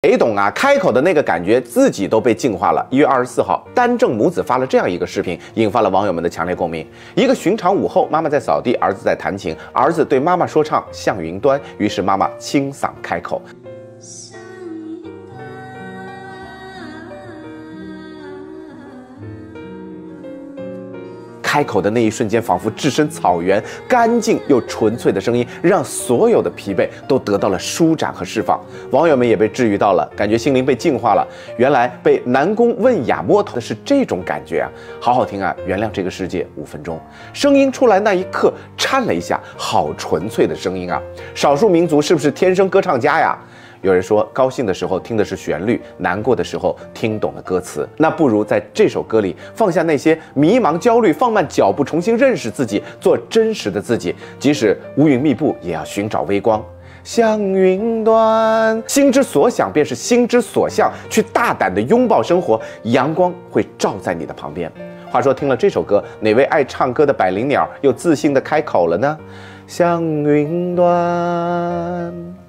谁懂啊？开口的那个感觉，自己都被净化了。1月24号，丹正母子发了这样一个视频，引发了网友们的强烈共鸣。一个寻常午后，妈妈在扫地，儿子在弹琴，儿子对妈妈说唱《向云端》，于是妈妈清嗓开口。开口的那一瞬间，仿佛置身草原，干净又纯粹的声音，让所有的疲惫都得到了舒展和释放。网友们也被治愈到了，感觉心灵被净化了。原来被南宫问雅摸头的是这种感觉啊，好好听啊！原谅这个世界5分钟，声音出来那一刻颤了一下，好纯粹的声音啊！少数民族是不是天生歌唱家呀？有人说，高兴的时候听的是旋律，难过的时候听懂了歌词。那不如在这首歌里放下那些迷茫、焦虑，放慢脚步，重新认识自己，做真实的自己。即使乌云密布，也要寻找微光。向云端，心之所想便是心之所向，去大胆地拥抱生活，阳光会照在你的旁边。话说，听了这首歌，哪位爱唱歌的百灵鸟又自信地开口了呢？向云端。